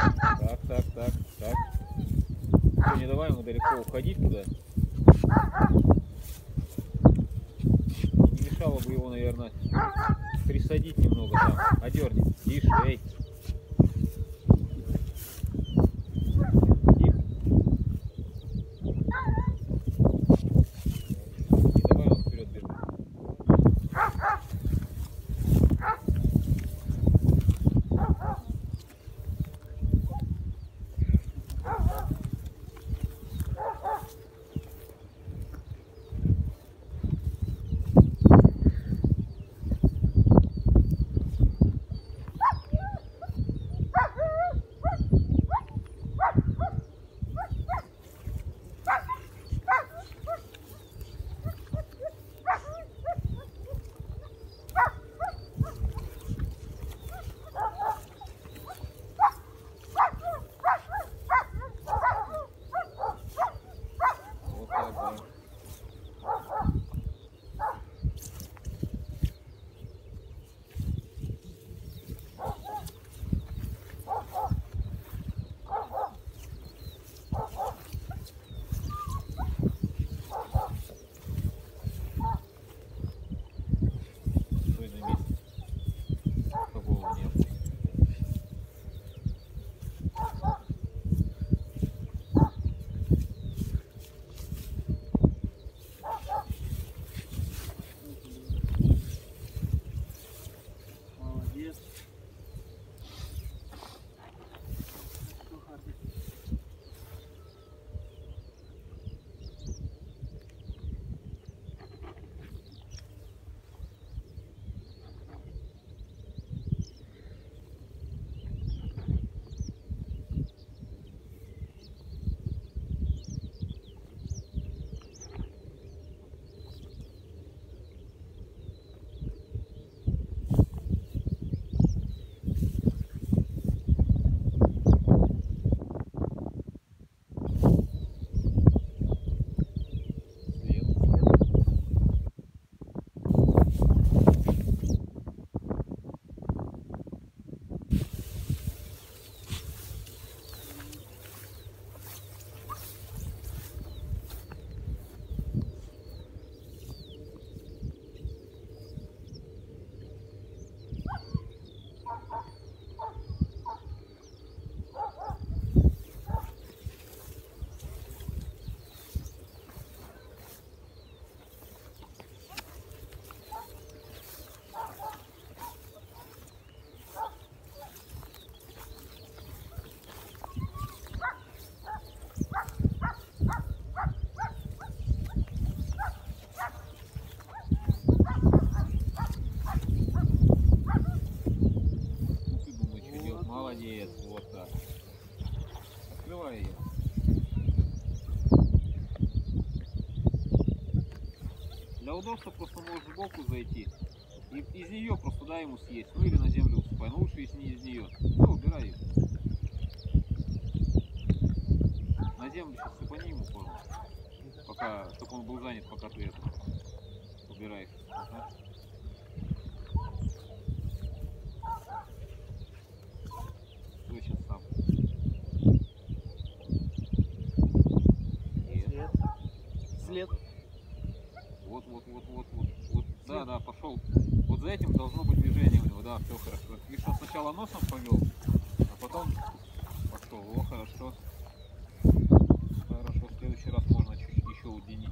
Так. Все, не давай ему далеко уходить туда. Не мешало бы его, наверное, присадить немного там. Одерни. Тише, эй. Тихо. Не давай его вперед бежать. Молодец, вот так. Открывай ее. Для удобства просто можешь сбоку зайти и из нее просто дай ему съесть. Ну или на землю усыпай. Но лучше если не из нее. Все, убирай ее. На землю сейчас сыпани ему корм. Пока, чтобы он был занят, пока ты это убираешь. Ага. Стой сейчас сам. След. Вот. Да, пошел. Вот за этим должно быть движение у него, да, все хорошо. Видишь, он сначала носом повел, а потом пошел. О, хорошо. Хорошо, в следующий раз можно чуть еще удлинить.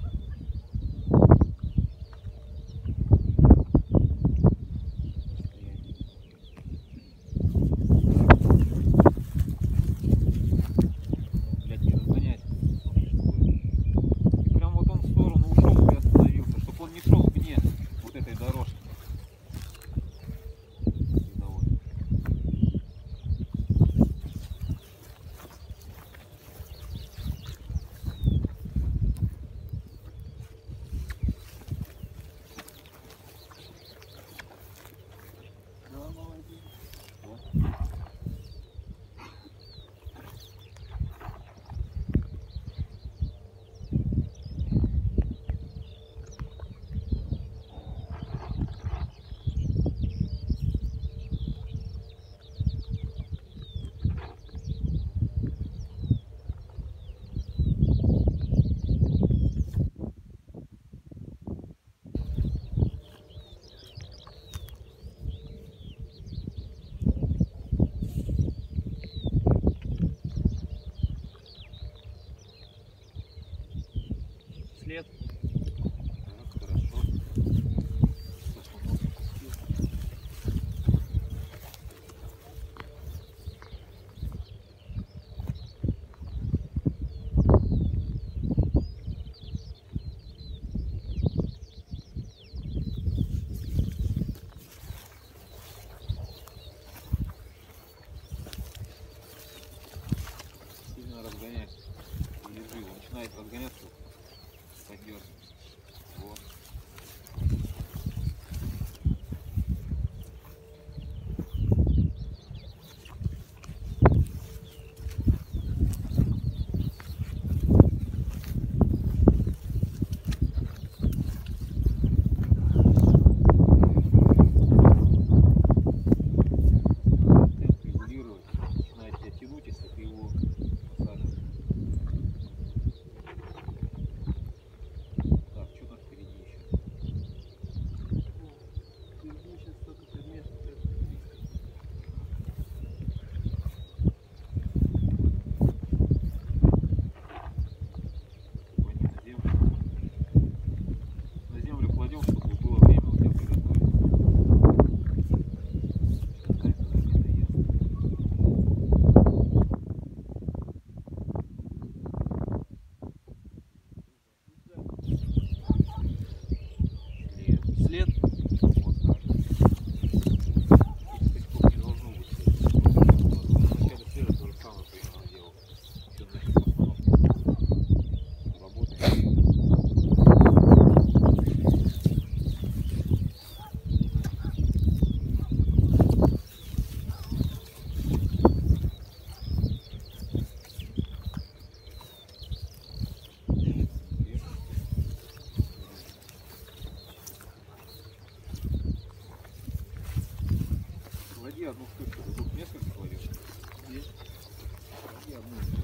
След. Так, хорошо. Стоп, нос опустил. Сильно разгонять. Лежи, он начинает разгоняться. Поддерживай. Вот. Темп регулировать. Начинает тебя тянуть, если ты его посадишь. Так, что там впереди еще? Впереди сейчас только предмет вот этот близко. Они на землю. На землю кладем, чтобы было время у тебя приготовить. Дай туда где-то ест. След. След. Вот так. Этих очков не должно быть. В начале следа то же самое примерно делал. Все значит постановки. Работает. Клади одну штучку, тут несколько кладешь. Есть. Клади одну.